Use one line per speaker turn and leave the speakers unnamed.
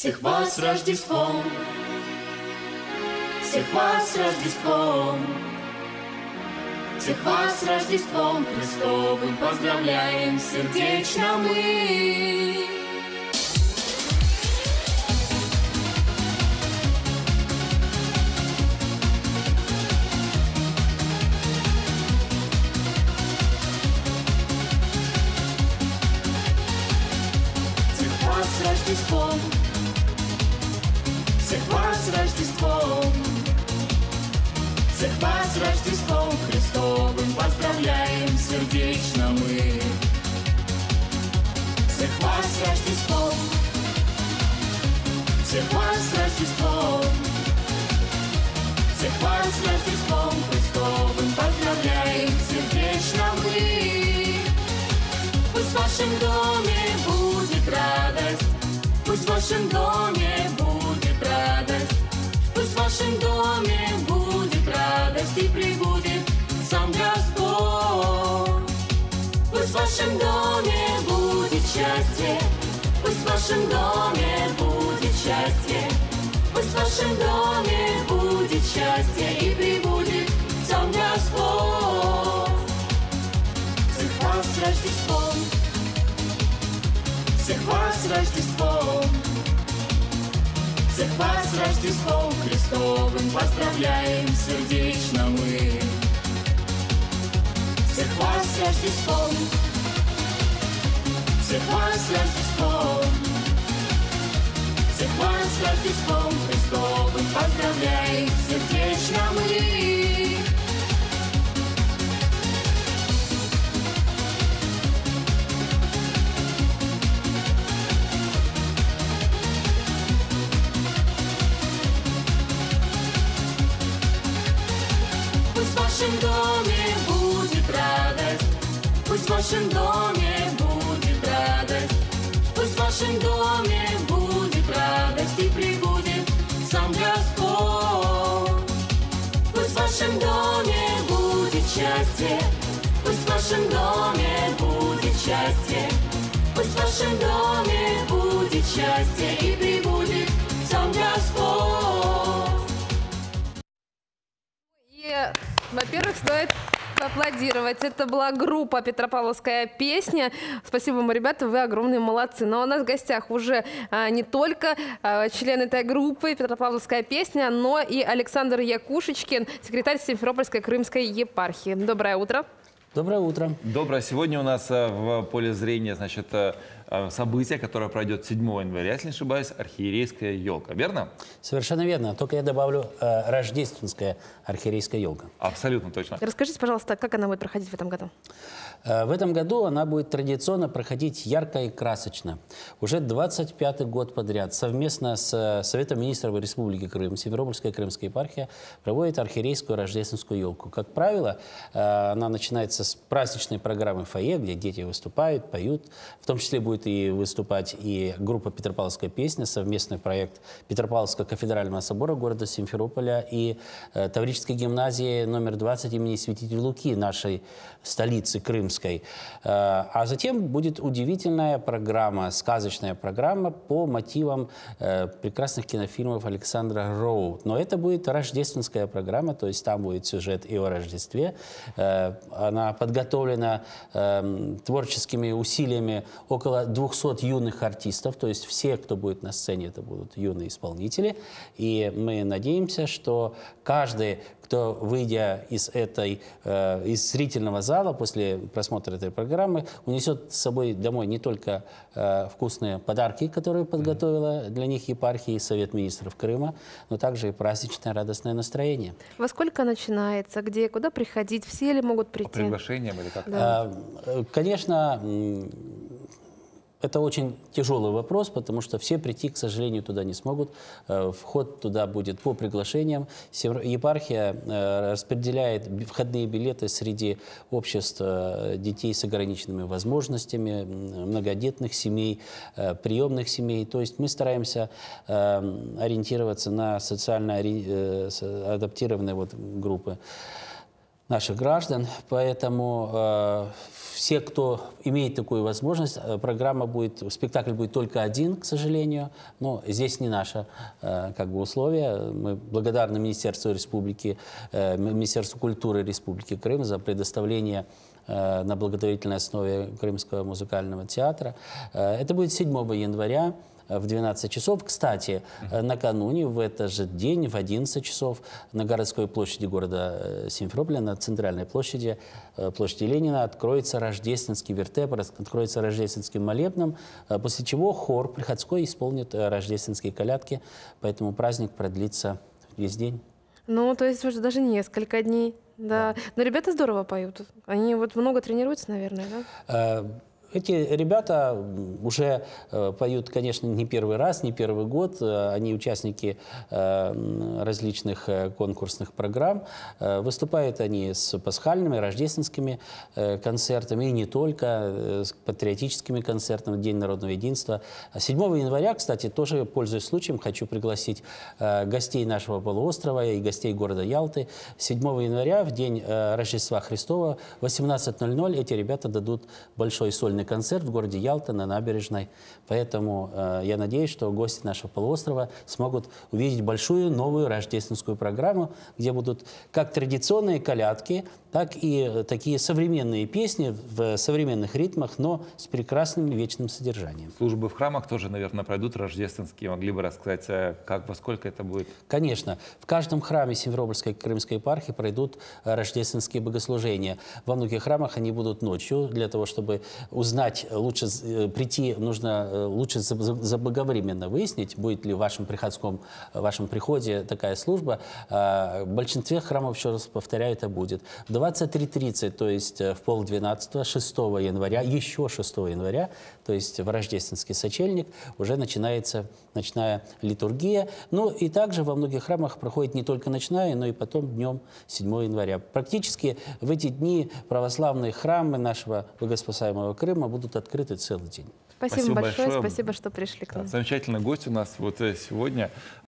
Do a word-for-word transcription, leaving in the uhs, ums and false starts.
Всех вас с Рождеством, всех вас с Рождеством, всех вас с Рождеством Христовым поздравляем сердечно мы. Всех вас с Рождеством, всех вас с Рождеством, всех вас с Рождеством Христовым поздравляем сердечно мы. Всех вас с Рождеством, всех вас с Рождеством, всех вас с Рождеством Христовым поздравляем сердечно мы. Пусть в вашем доме будет радость, пусть в вашем доме будет радость, пусть в вашем доме будет радость и прибудет сам Господь. Пусть в вашем доме будет счастье, пусть в вашем доме будет счастье, пусть в вашем доме будет счастье и прибудет сам Господь. Всех вас с Рождеством, всех вас с Рождеством, всех вас с Рождеством Христовым поздравляем сердечно мы. Всех вас с Рождеством, всех вас с Рождеством, всех вас с Рождеством Христовым поздравляем сердечно мы. Пусть в вашем доме будет радость, пусть в вашем доме будет радость, пусть в вашем доме будет радость и прибудет сам Господь. Пусть в вашем доме будет счастье, пусть в вашем доме будет счастье, пусть в вашем доме будет счастье и прибудет сам Господь.
Во-первых, стоит поаплодировать. Это была группа «Петропавловская песня». Спасибо вам, ребята, вы огромные молодцы. Но у нас в гостях уже а, не только а, член этой группы «Петропавловская песня», но и Александр Якушечкин, секретарь Симферопольской Крымской епархии. Доброе утро.
Доброе утро.
Доброе. Сегодня у нас в поле зрения, значит, событие, которое пройдет седьмого января, если не ошибаюсь, архиерейская елка, верно?
Совершенно верно. Только я добавлю э, рождественская архиерейская елка.
Абсолютно точно.
Расскажите, пожалуйста, как она будет проходить в этом году?
Э, в этом году она будет традиционно проходить ярко и красочно. Уже двадцать пятый год подряд совместно с Советом министров Республики Крым, Симферопольская Крымская епархия проводит архиерейскую рождественскую елку. Как правило, э, она начинается с праздничной программы «Фойе», где дети выступают, поют. В том числе будет и выступать и группа «Петропавловская песня», совместный проект Петропавловского кафедрального собора города Симферополя и э, Таврической гимназии номер двадцать имени святителя Луки, нашей столицы крымской. Э, а затем будет удивительная программа, сказочная программа по мотивам э, прекрасных кинофильмов Александра Роу. Но это будет рождественская программа, то есть там будет сюжет и о Рождестве. Э, она подготовлена э, творческими усилиями около двухсот юных артистов, то есть все, кто будет на сцене, это будут юные исполнители. И мы надеемся, что каждый, кто, выйдя из, этой, э, из зрительного зала после просмотра этой программы, унесет с собой домой не только э, вкусные подарки, которые подготовила для них епархия и Совет министров Крыма, но также и праздничное радостное настроение.
Во сколько начинается? Где, куда приходить? Все ли могут прийти?
По приглашениям или как?
Да.
Э, конечно, это очень тяжелый вопрос, потому что все прийти, к сожалению, туда не смогут. Вход туда будет по приглашениям. Епархия распределяет входные билеты среди обществ детей с ограниченными возможностями, многодетных семей, приемных семей. То есть мы стараемся ориентироваться на социально адаптированные вот группы. наших граждан. Поэтому э, все, кто имеет такую возможность, э, программа будет, спектакль будет только один, к сожалению. Но здесь не наше э, как бы условие. Мы благодарны Министерству Республики, э, Министерству культуры Республики Крым за предоставление э, на благотворительной основе Крымского музыкального театра. Э, это будет седьмого января. В двенадцать часов. Кстати, накануне, в этот же день, в одиннадцать часов, на городской площади города Симферополя, на центральной площади, площади Ленина, откроется рождественский вертеп, откроется рождественским молебном, после чего хор приходской исполнит рождественские колядки, поэтому праздник продлится весь день.
Ну, то есть уже даже несколько дней, да. Но ребята здорово поют. Они вот много тренируются, наверное, да?
Эти ребята уже э, поют, конечно, не первый раз, не первый год. Они участники э, различных э, конкурсных программ. Э, выступают они с пасхальными, рождественскими э, концертами, и не только, э, с патриотическими концертами, День народного единства. седьмого января, кстати, тоже, пользуясь случаем, хочу пригласить э, гостей нашего полуострова и гостей города Ялты. седьмого января, в день э, Рождества Христова, в восемнадцать ноль ноль эти ребята дадут большой сольный концерт в городе Ялта на набережной. Поэтому э, я надеюсь, что гости нашего полуострова смогут увидеть большую новую рождественскую программу, где будут как традиционные колядки, так и такие современные песни в современных ритмах, но с прекрасным вечным содержанием.
Службы в храмах тоже, наверное, пройдут рождественские. Могли бы рассказать, как, во сколько это будет?
Конечно. В каждом храме Симферопольской Крымской епархии пройдут рождественские богослужения. Во многих храмах они будут ночью, для того, чтобы узнать, лучше прийти, нужно лучше заблаговременно выяснить, будет ли в вашем приходском, в вашем приходе такая служба. В большинстве храмов, еще раз повторяю, это будет. В двадцать три тридцать, то есть в полдвенадцатого, шестого января, еще шестого января, то есть в рождественский сочельник, уже начинается ночная литургия. Ну и также во многих храмах проходит не только ночная, но и потом днем седьмого января. Практически в эти дни православные храмы нашего богоспасаемого Крыма будут открыты целый день.
Спасибо, спасибо большое, большое, спасибо, что пришли к нам.
Замечательный гость у нас вот сегодня.